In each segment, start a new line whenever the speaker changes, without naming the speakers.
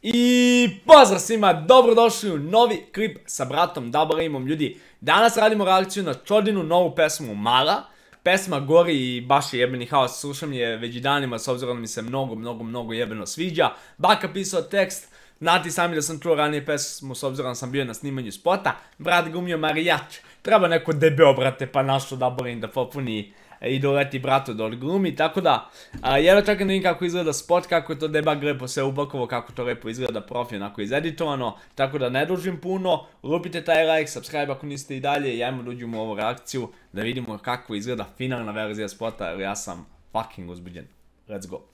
I pozdrav svima, dobrodošli u novi klip sa bratom Dabarimom. Ljudi, danas radimo reakciju na Čodinu novu pesmu Mala. Pesma gori i baš je jebeni haos, slušam je već i danima s obzirom da mi se mnogo jebeno sviđa. Baka pisao tekst, znate sami da sam čuo ranije pesmu s obzirom da sam bio na snimanju spota. Brat glumio marijač, treba neko debeo brate pa našo Dabarim da popuni i doleti bratu da odglumi, tako da jedva čekam da vidim kako izgleda spot, kako je to debug lepo sve upakovo, kako to lepo izgleda profi onako izeditovano, tako da ne dužim puno, lupite taj like, subscribe ako niste i dalje i ajmo da uđemo u ovu reakciju da vidimo kako izgleda finalna verzija spota, jer ja sam fucking uzbuđen. Let's go.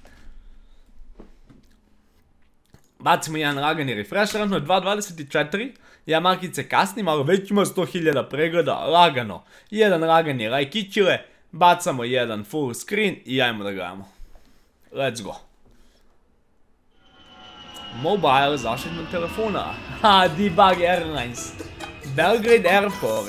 Bacimo jedan lagani refresh, trenutno je 2.24, ja markice kasnim, ali već ima 100.000 pregleda, lagano. Jedan lagani lajkićile, bacamo jedan full screen i ajmo da gledamo. Let's go. Mobile zaštitnog telefona. Ha, Debug Airlines. Belgrade Airport.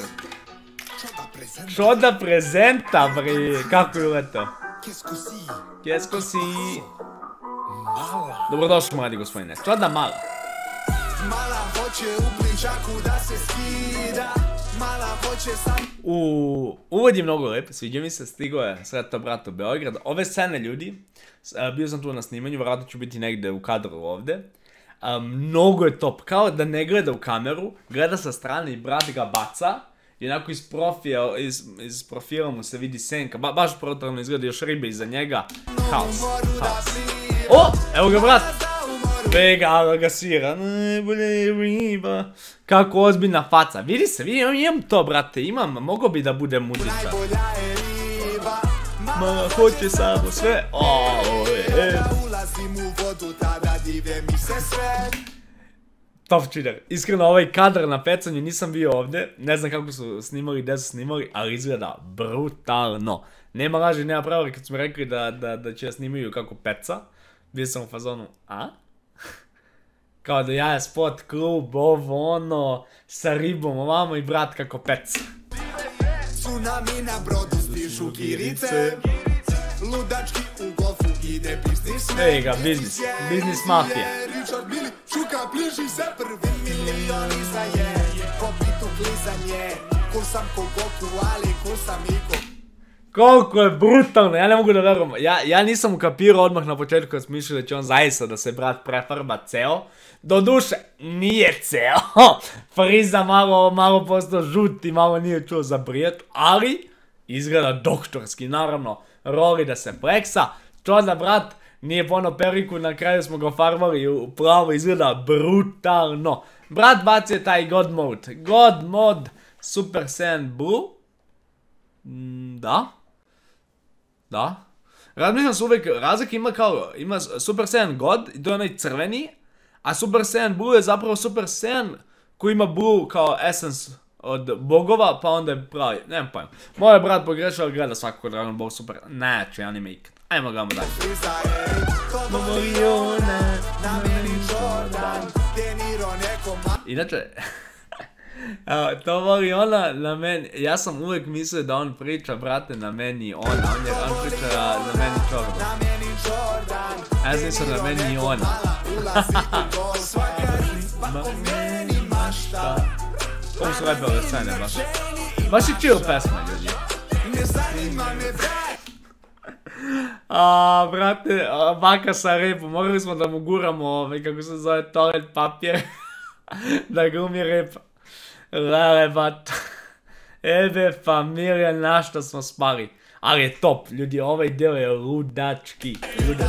Čoda prezenta, bre. Kako je leto? Kesko si? Dobrodošli, mladi gospodine. Čoda mala. Mala hoće u pličaku da se skida. Mala hoće sam... Uvod je mnogo lep, sviđa mi se, stigo je Sreto brat u Beograd. Ove scene, ljudi, bio sam tu na snimanju, vjerojatno ću biti negde u kadru ovde. Mnogo je top, kao da ne gleda u kameru, gleda sa strane i brat ga baca. I onako iz profila mu se vidi senka, baš protorno izgleda, još ribe iza njega. Haos. O, evo ga brat! Vega ga svira, najbolje riba. Kako ozbiljna faca, vidi se, imam to brate, imam, mogo bi da budem muzičar. Ma hoće samo sve, top cheater. Iskreno ovaj kadar na pecanju nisam bio ovde, ne znam kako su snimali, gde su snimali, ali izgleda brutalno. Nema laži, nema pravori kad su mi rekli da će snimaju kako peca, bio sam u fazonu, a? Kao da ja je spot, klub, ovo ono, sa ribom ovamo i brat kako peca. Tsunami na brodu stižu girice, ludački u golfu ide biznis. Ej ga, biznis mafija. Čuka bliži se prvi milioni za je, po pitu klizanje, ko sam ko Goku, ali ko sam Iko. Koliko je brutalno, ja ne mogu da verujem, ja nisam ukapirao odmah na početku kad smo mišli da će on zaista da se brat prefarba ceo. Doduše, nije ceo, friza malo postao žuti, malo nije čuo za brijet, ali izgleda doktorski, naravno, roli da se pleksa, čoda brat, nije pono periku, na kraju smo ga farbali u plavo, izgleda brutalno. Brat bacio taj God mode, Super Saiyan Blue, da. Razmišljam se uvek, razlik ima Super Saiyan God, i to je onaj crveni, a Super Saiyan Blue je zapravo Super Saiyan koji ima Blue kao essence od bogova, pa onda je pravi, nemam pojma. Moj brat pogrešao, ali gleda svakako Dragon Ball Super, najjači anime ikad. Ajmo gledamo dalje. Inače, to voli ona na meni, ja sam uvijek mislio da on priča, brate, na meni ona, on priča na meni Jordan. Ja sam mislio na meni ona. Ovo su lepe ove scene, baš je chill pesma, ljudi. Brate, baka sa repom, morali smo da mu guramo, kako se zove, toalet papir, da glumi repa. Lele bat, ebe familija, na što smo spali, ali je top, ljudi, ovaj deo je ludački.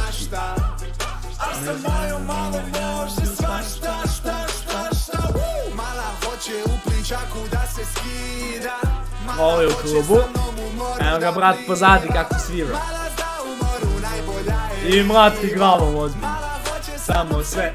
Ovo je u klubu, evo ga brat pozadi kako svira. I mlati glavom ozbiljno, samo sve,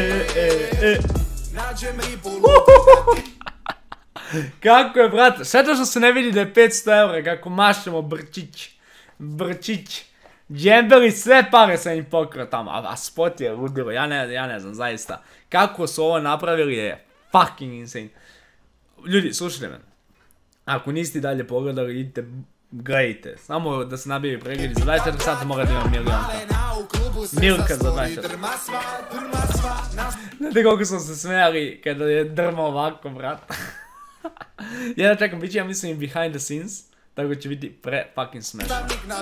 Kako je, brate, sve to što se ne vidi da je 500 eura, kako mašemo brčić, džembeli, sve pare sam im pokrao tamo, a spot je ludilo, ja ne znam, zaista, kako su ovo napravili je fucking insane. Ljudi, slušajte me, ako niste dalje pogledali, idite, gledajte, samo da se nabije pregledi, za 24 sata mora da imam milionka. Milka za 24. Znate koliko smo se smijali kada je drma ovako, brat. Ja da čekam, bit će, ja mislim, i behind the scenes, tako će biti pre fucking smešno.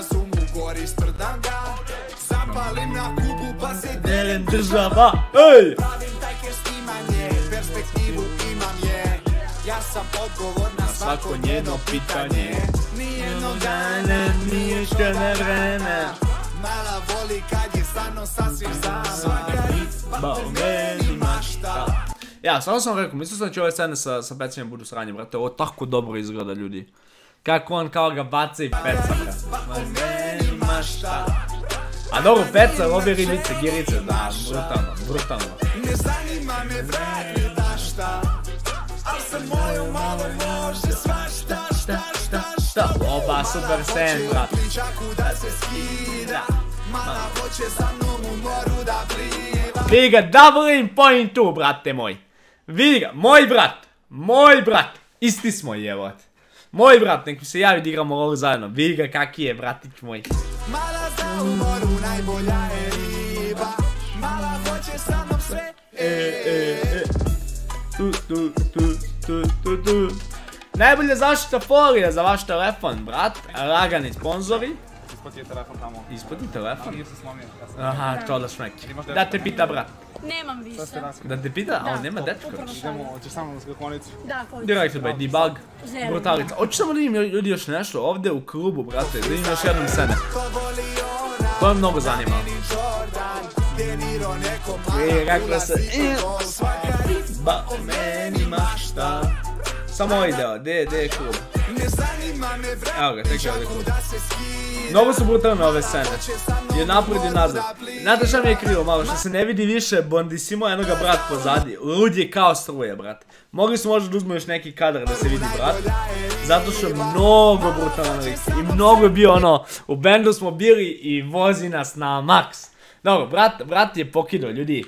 Zapalim na kubu pa se
Delim država, ej!
pravim tajke snimanje, perspektivu imam je. Ja sam odgovor na svako njeno pitanje. Nijednog dana nije što ne vreme. Mala voli kad je stvarno sasvim sam. Svaka riba u meni mašta.
Ja, stvarno sam rekao, mislio sam da će ove scene sa pecanjem budu sranje, brate, ovo tako dobro izgleda, ljudi. Kako on kao ga baca i peca, brate. Meni mašta. A dobro, peca, obje ribice, girice, da, brutalno, brutalno.
Ne zanima me vreme da šta, al sa mojom malo može svašta, šta.
Oba super scene, brate.
Pličaku da se skida, mala hoće sa mnom u moru da pliva.
Vidi ga, double in point tu, brate moj. Vidi ga, moj brat, isti smo, jebote. Moj brat, nek mi se javi da igramo ovo zajedno. Vidi ga kaki je, bratić moj.
Mala zna u moru najbolja je riba, mala hoće sa mnom sve.
Najbolja zaštita folija za vaš telefon, brat. Lagani sponzori.
Ispod je telefon tamo.
Ispod je telefon?
Nije se slomio.
Aha, to da šmeki. Da te pita, brat.
Nemam više.
Da te pita? A on nema dečka.
Idemo, hoćeš samo na skakonicu?
Da, hoću.
Directed by Debug.
Želim.
Brutalica. Hoću samo da im ljudi još nešto ovdje u klubu, brate. Da im još jednom scene. To me mnogo zanima. Kako se... Ba o meni mašta. Samo ovaj deo, gdje je klub? Evo ga, tek je ovdje klub. Mnogo su brutalne ove scene. Je napred i nazad. Znate šta mi je krivo malo, što se ne vidi više Bondissimo jednoga brat pozadi. Lud je kao struje, brat. Mogli su možda da uzmu još neki kadar da se vidi brat. Zato što je mnogo brutalan lik. I mnogo je bio ono, u bendu smo bili i vozi nas na maks. Dobro, brat je pokidao, ljudi.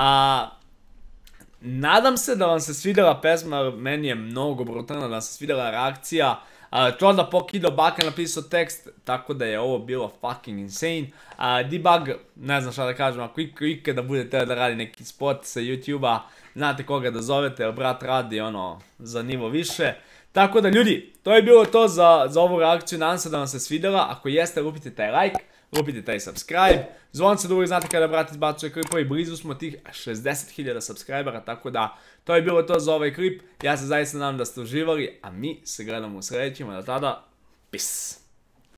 Nadam se da vam se svidjela pesma, meni je mnogo brutalna, da vam se svidjela reakcija. To da pokidao, Baka napisao tekst, tako da je ovo bilo fucking insane. Debug, ne znam šta da kažem, ako ikada budete da radi neki spot sa YouTube-a, znate koga da zovete, jer brat radi ono za nivo više. Tako da ljudi, to je bilo to za ovu reakciju, nadam se da vam se svidjela, ako jeste lupite taj like, lupite taj subscribe, zvonce da uvijek znate kada brat izbacuje klipove, blizu smo tih 60.000 subscribera, tako da to je bilo to za ovaj klip, ja se zaista nadam da ste uživali, a mi se gledamo u sljedećima, do tada, peace!